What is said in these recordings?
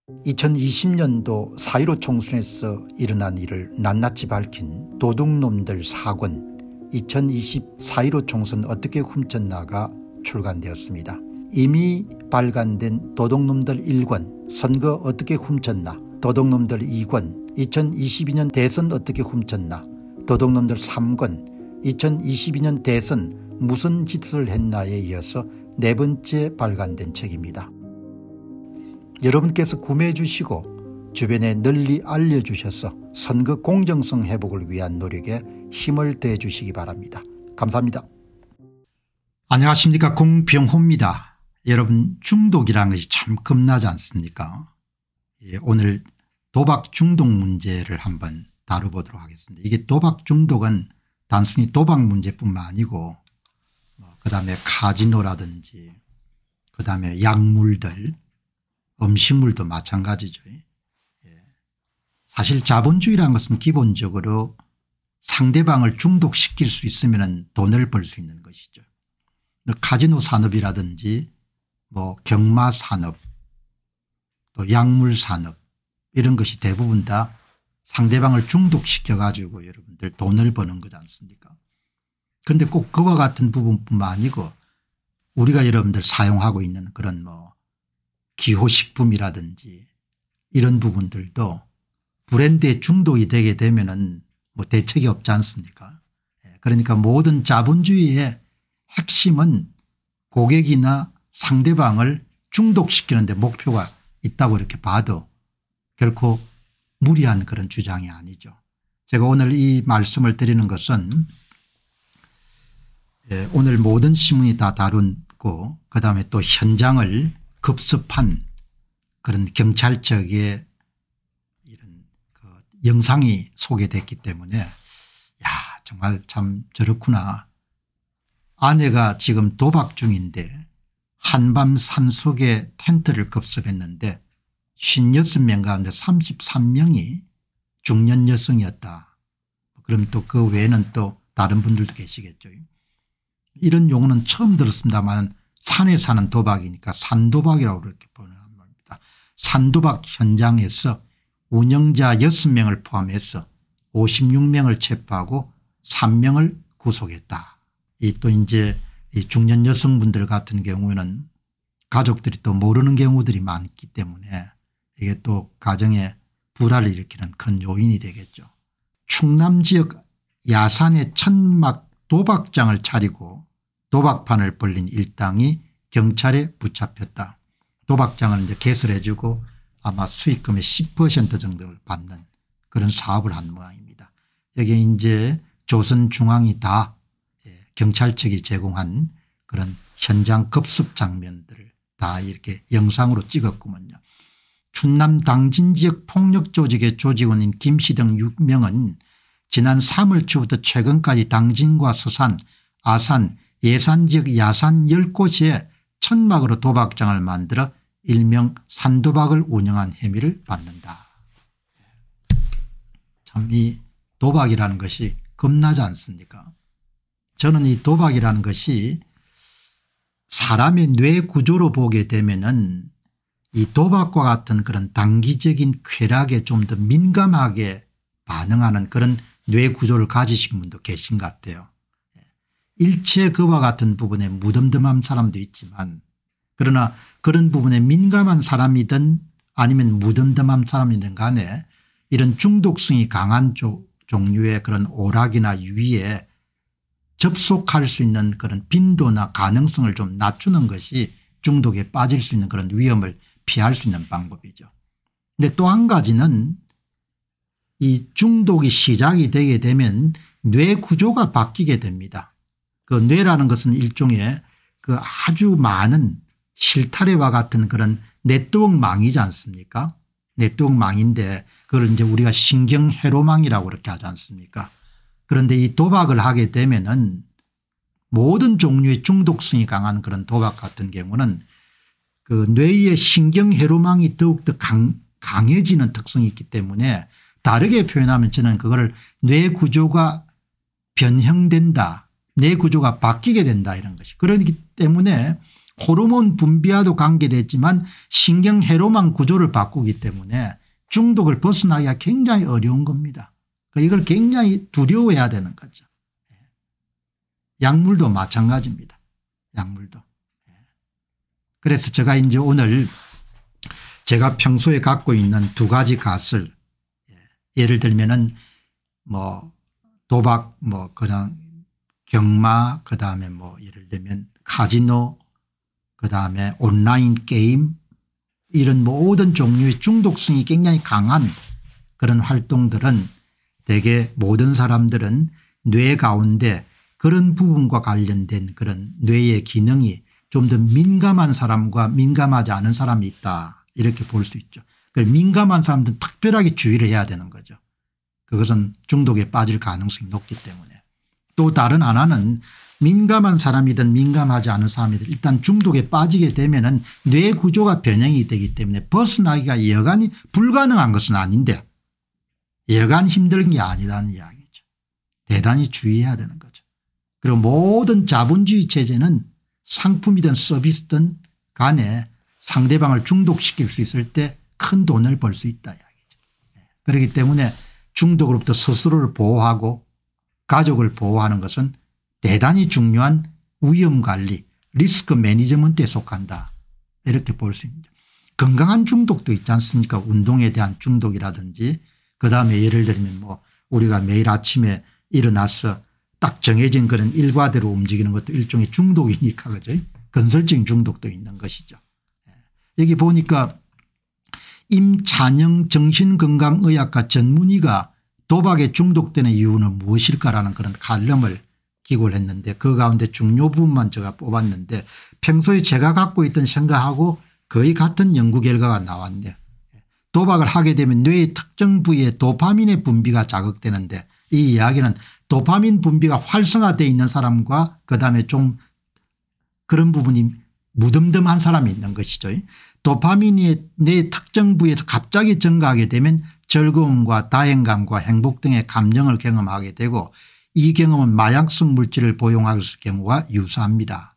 2020년도 4.15 총선에서 일어난 일을 낱낱이 밝힌 도둑놈들 4권 2020 4.15 총선 어떻게 훔쳤나가 출간되었습니다. 이미 발간된 도둑놈들 1권 선거 어떻게 훔쳤나, 도둑놈들 2권 2022년 대선 어떻게 훔쳤나, 도둑놈들 3권 2022년 대선 무슨 짓을 했나에 이어서 네 번째 발간된 책입니다. 여러분께서 구매해 주시고 주변에 널리 알려주셔서 선거 공정성 회복을 위한 노력에 힘을 더해 주시기 바랍니다. 감사합니다. 안녕하십니까, 공병호입니다. 여러분, 중독이라는 것이 참 겁나지 않습니까? 오늘 도박 중독 문제를 한번 다뤄보도록 하겠습니다. 이게 도박 중독은 단순히 도박 문제뿐만 아니고 그다음에 카지노라든지 그다음에 약물들, 음식물도 마찬가지죠. 사실 자본주의라는 것은 기본적으로 상대방을 중독시킬 수 있으면 돈을 벌 수 있는 것이죠. 카지노 산업이라든지 경마 산업, 또 약물 산업, 이런 것이 대부분 다 상대방을 중독시켜 가지고 여러분들 돈을 버는 거지 않습니까? 그런데 꼭 그와 같은 부분뿐만 아니고 우리가 여러분들 사용하고 있는 그런 기호식품이라든지 이런 부분들도 브랜드에 중독이 되게 되면은 대책이 없지 않습니까? 그러니까 모든 자본주의의 핵심은 고객이나 상대방을 중독시키는 데 목표가 있다고 이렇게 봐도 결코 무리한 그런 주장이 아니죠. 제가 오늘 이 말씀을 드리는 것은 오늘 모든 신문이 다 다룬고 그다음에 또 현장을 급습한 그런 경찰청의 이런 영상이 소개됐기 때문에 정말 참 저렇구나. 아내가 지금 도박 중인데 한밤 산속에 텐트를 급습했는데 56명 가운데 33명이 중년 여성이었다. 그럼 또 그 외에는 또 다른 분들도 계시겠죠. 이런 용어는 처음 들었습니다만 산에 사는 도박이니까 산도박이라고 그렇게 보는 겁니다. 산도박 현장에서 운영자 6명을 포함해서 56명을 체포하고 3명을 구속했다. 또 이제 이 중년 여성분들 같은 경우에는 가족들이 또 모르는 경우들이 많기 때문에 이게 또 가정에 불화를 일으키는 큰 요인이 되겠죠. 충남 지역 야산에 천막 도박장을 차리고 도박판을 벌린 일당이 경찰에 붙잡혔다. 도박장을 이제 개설해 주고 아마 수익금의 10% 정도를 받는 그런 사업을 한 모양입니다. 여기 이제 조선중앙이 다 경찰 측이 제공한 그런 현장 급습 장면들을 다 이렇게 영상으로 찍었구먼요. 충남 당진 지역 폭력 조직의 조직원인 김씨 등 6명은 지난 3월 초부터 최근까지 당진과 서산, 아산, 예산 지역 야산 10곳에 천막으로 도박장을 만들어 일명 산도박을 운영한 혐의를 받는다. 참 이 도박이라는 것이 겁나지 않습니까? 저는 이 도박이라는 것이 사람의 뇌 구조로 보게 되면은 이 도박과 같은 그런 단기적인 쾌락에 좀 더 민감하게 반응하는 그런 뇌 구조를 가지신 분도 계신 것 같아요. 일체 그와 같은 부분에 무덤덤한 사람도 있지만 그러나 그런 부분에 민감한 사람이든 아니면 무덤덤한 사람이든 간에 이런 중독성이 강한 종류의 그런 오락이나 유의에 접속할 수 있는 그런 빈도나 가능성을 좀 낮추는 것이 중독에 빠질 수 있는 그런 위험을 피할 수 있는 방법이죠. 근데 또 한 가지는 이 중독이 시작이 되게 되면 뇌 구조가 바뀌게 됩니다. 그 뇌라는 것은 일종의 그 아주 많은 실타래와 같은 그런 네트워크망이지 않습니까? 네트워크망인데 그걸 이제 우리가 신경회로망이라고 그렇게 하지 않습니까? 그런데 이 도박을 하게 되면은 모든 종류의 중독성이 강한 그런 도박 같은 경우는 그 뇌의 신경회로망이 더욱더 강해지는 특성이 있기 때문에 다르게 표현하면 저는 그거를 뇌 구조가 변형된다, 뇌 구조가 바뀌게 된다 이런 것이. 그렇기 때문에 호르몬 분비와도 관계됐지만 신경회로만 구조를 바꾸기 때문에 중독을 벗어나기가 굉장히 어려운 겁니다. 이걸 굉장히 두려워해야 되는 거죠. 약물도 마찬가지입니다. 약물도. 그래서 제가 이제 오늘 제가 평소에 갖고 있는 두 가지 갓을 예를 들면은 뭐 도박 뭐 그냥 경마 그다음에 뭐 예를 들면 카지노 그다음에 온라인 게임 이런 모든 종류의 중독성이 굉장히 강한 그런 활동들은 대개 모든 사람들은 뇌 가운데 그런 부분과 관련된 그런 뇌의 기능이 좀 더 민감한 사람과 민감하지 않은 사람이 있다 이렇게 볼 수 있죠. 민감한 사람들은 특별하게 주의를 해야 되는 거죠. 그것은 중독에 빠질 가능성이 높기 때문에. 또 다른 하나는 민감한 사람이든 민감하지 않은 사람이든 일단 중독에 빠지게 되면은 뇌 구조가 변형이 되기 때문에 벗어나기가 여간이 불가능한 것은 아닌데 여간 힘든 게 아니라는 이야기죠. 대단히 주의해야 되는 거죠. 그리고 모든 자본주의 체제는 상품이든 서비스든 간에 상대방을 중독시킬 수 있을 때 큰 돈을 벌 수 있다 이야기죠. 그렇기 때문에 중독으로부터 스스로를 보호하고 가족을 보호하는 것은 대단히 중요한 위험관리 리스크 매니지먼트에 속한다 이렇게 볼 수 있습니다. 건강한 중독도 있지 않습니까? 운동에 대한 중독이라든지 그다음에 예를 들면 뭐 우리가 매일 아침에 일어나서 딱 정해진 그런 일과대로 움직이는 것도 일종의 중독이니까 그죠? 건설적인 중독도 있는 것이죠. 여기 보니까 임찬영 정신건강의학과 전문의가 도박에 중독되는 이유는 무엇일까라는 그런 칼럼을 기고를 했는데 그 가운데 중요 부분만 제가 뽑았는데 평소에 제가 갖고 있던 생각하고 거의 같은 연구 결과가 나왔네요. 도박을 하게 되면 뇌의 특정 부위에 도파민의 분비가 자극되는데 이 이야기는 도파민 분비가 활성화되어 있는 사람과 그다음에 좀 그런 부분이 무덤덤한 사람이 있는 것이죠. 도파민이 뇌 특정 부위에서 갑자기 증가하게 되면 즐거움과 다행감과 행복 등의 감정을 경험하게 되고 이 경험은 마약성 물질을 복용할 경우와 유사합니다.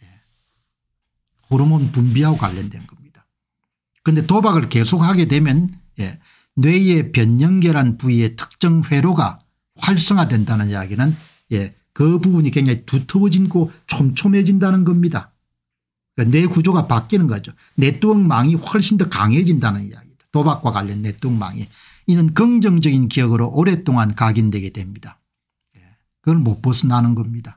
호르몬 분비하고 관련된 겁니다. 그런데 도박을 계속하게 되면 뇌의 변연결한 부위의 특정 회로가 활성화된다는 이야기는 그 부분이 굉장히 두터워지고 촘촘해진다는 겁니다. 그러니까 뇌 구조가 바뀌는 거죠. 네트워크망이 훨씬 더 강해진다는 이야기죠. 도박과 관련 네트워크망이. 이는 긍정적인 기억으로 오랫동안 각인되게 됩니다. 그걸 못 벗어나는 겁니다.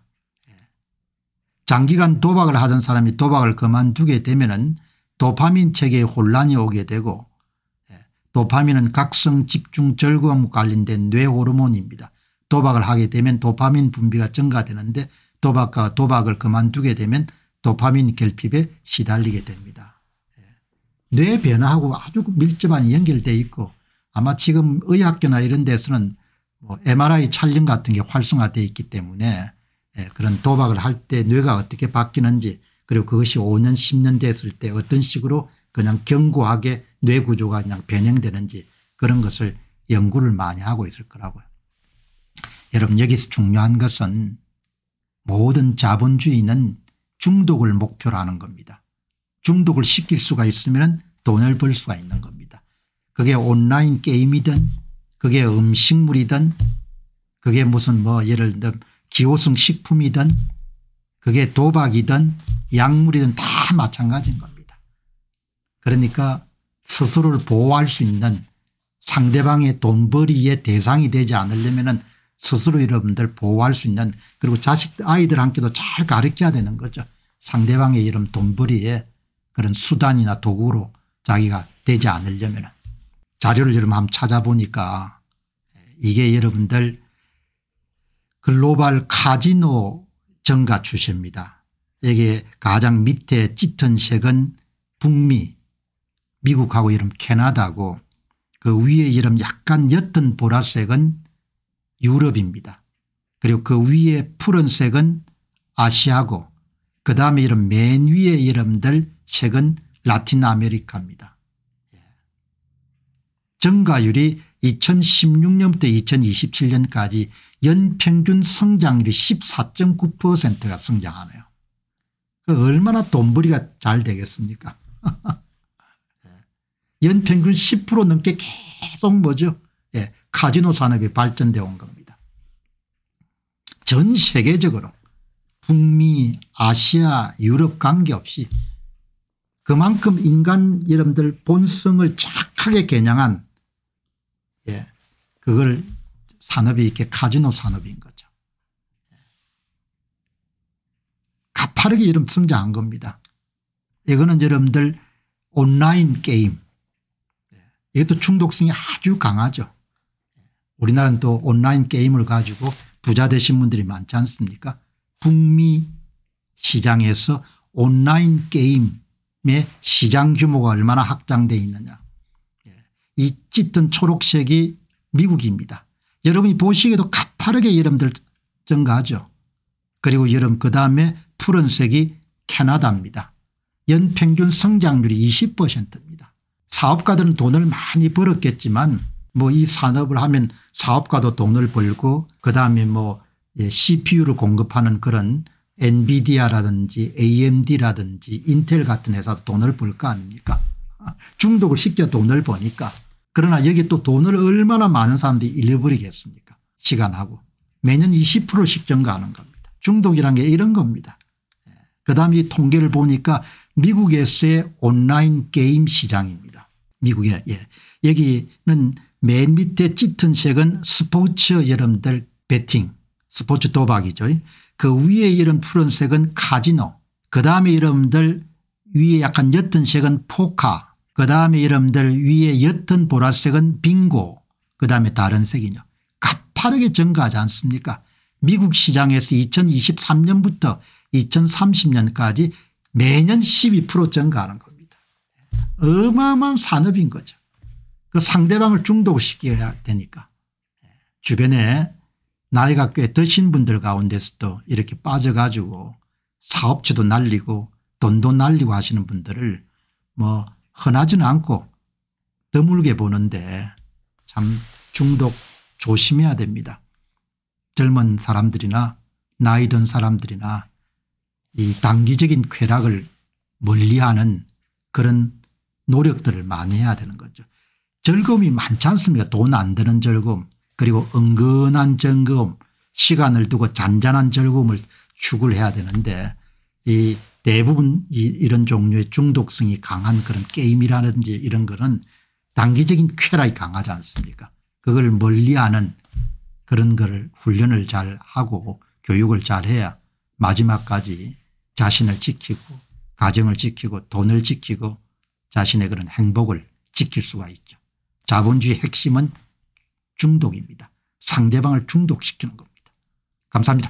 장기간 도박을 하던 사람이 도박을 그만두게 되면은 도파민 체계에 혼란이 오게 되고 도파민은 각성 집중 즐거움 관련된 뇌 호르몬입니다. 도박을 하게 되면 도파민 분비가 증가되는데 도박을 그만두게 되면 도파민 결핍에 시달리게 됩니다. 뇌 변화하고 아주 밀접한 연결되어 있고 아마 지금 의학교나 이런 데서는 뭐 MRI 촬영 같은 게 활성화되어 있기 때문에 그런 도박을 할 때 뇌가 어떻게 바뀌는지 그리고 그것이 5년 10년 됐을 때 어떤 식으로 그냥 견고하게 뇌 구조가 그냥 변형되는지 그런 것을 연구를 많이 하고 있을 거라고요. 여러분 여기서 중요한 것은 모든 자본주의는 중독을 목표로 하는 겁니다. 중독을 시킬 수가 있으면 돈을 벌 수가 있는 겁니다. 그게 온라인 게임이든 그게 음식물이든 그게 무슨 뭐 예를 들면 기호성 식품이든 그게 도박이든 약물이든 다 마찬가지인 겁니다. 그러니까 스스로를 보호할 수 있는 상대방의 돈벌이의 대상이 되지 않으려면 스스로 여러분들 보호할 수 있는 그리고 아이들한테도 잘 가르쳐야 되는 거죠. 상대방의 이런 돈벌이의 그런 수단이나 도구로 자기가 되지 않으려면 자료를 여러분 한번 찾아보니까 이게 여러분들 글로벌 카지노 정가 추세입니다. 이게 가장 밑에 짙은 색은 북미 미국하고 이름 캐나다고 그 위에 이름 약간 옅은 보라색은 유럽입니다. 그리고 그 위에 푸른색은 아시아고 그다음에 이런 맨 위에 이름들 색은 라틴 아메리카입니다. 정가율이 2016년부터 2027년까지 연평균 성장률이 14.9%가 성장하네요. 얼마나 돈벌이가 잘 되겠습니까? 연평균 10% 넘게 계속 뭐죠? 예, 카지노 산업이 발전되어 온 겁니다. 전 세계적으로 북미, 아시아, 유럽 관계없이 그만큼 인간 여러분들 본성을 정확하게 겨냥한 예, 그걸 산업이 이렇게 카지노 산업인 거죠. 가파르게 여러분 성장한 겁니다. 이거는 여러분들 온라인 게임 이것도 중독성이 아주 강하죠. 우리나라는 또 온라인 게임을 가지고 부자 되신 분들이 많지 않습니까? 북미 시장에서 온라인 게임의 시장 규모가 얼마나 확장되어 있느냐. 이 짙은 초록색이 미국입니다. 여러분이 보시기에도 가파르게 여러분들 증가하죠. 그리고 여러분 그다음에 푸른색이 캐나다입니다. 연평균 성장률이 20%입니다. 사업가들은 돈을 많이 벌었겠지만 뭐 이 산업을 하면 사업가도 돈을 벌고 그다음에 뭐 CPU를 공급하는 그런 엔비디아라든지 AMD라든지 인텔 같은 회사도 돈을 벌 거 아닙니까? 중독을 시켜 돈을 버니까. 그러나 여기 또 돈을 얼마나 많은 사람들이 잃어버리겠습니까? 시간하고. 매년 20%씩 증가하는 겁니다. 중독이란 게 이런 겁니다. 그다음에 이 통계를 보니까 미국에서의 온라인 게임 시장입니다. 미국에. 예. 여기는 맨 밑에 짙은 색은 스포츠 여러분들 배팅 스포츠 도박이죠. 그 위에 이런 푸른색은 카지노 그다음에 여러분들 위에 약간 옅은 색은 포카 그다음에 여러분들 위에 옅은 보라색은 빙고 그다음에 다른 색이죠. 가파르게 증가하지 않습니까? 미국 시장에서 2023년부터 2030년까지 매년 12% 증가하는 겁니다. 어마어마한 산업인 거죠. 그 상대방을 중독시켜야 되니까. 주변에 나이가 꽤 드신 분들 가운데서도 이렇게 빠져가지고 사업체도 날리고 돈도 날리고 하시는 분들을 뭐 흔하지는 않고 드물게 보는데 참 중독 조심해야 됩니다. 젊은 사람들이나 나이 든 사람들이나 이 단기적인 쾌락을 멀리하는 그런 노력들을 많이 해야 되는 거죠. 즐거움이 많지 않습니까? 돈 안 드는 즐거움 그리고 은근한 즐거움 시간을 두고 잔잔한 즐거움을 추구를 해야 되는데 이 대부분 이런 종류의 중독성이 강한 그런 게임이라든지 이런 거는 단기적인 쾌락이 강하지 않습니까? 그걸 멀리하는 그런 거를 훈련을 잘 하고 교육을 잘 해야 마지막까지 자신을 지키고 가정을 지키고 돈을 지키고 자신의 그런 행복을 지킬 수가 있죠. 자본주의 핵심은 중독입니다. 상대방을 중독시키는 겁니다. 감사합니다.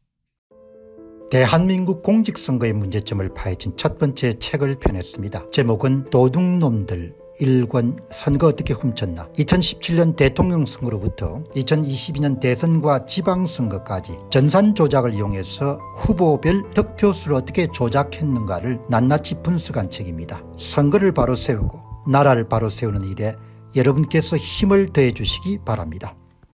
대한민국 공직선거의 문제점을 파헤친 첫 번째 책을 펴냈습니다. 제목은 도둑놈들 1권 선거 어떻게 훔쳤나. 2017년 대통령 선거로부터 2022년 대선과 지방선거까지 전산 조작을 이용해서 후보별 득표수를 어떻게 조작했는가를 낱낱이 분석한 책입니다. 선거를 바로 세우고 나라를 바로 세우는 일에 여러분께서 힘을 더해 주시기 바랍니다.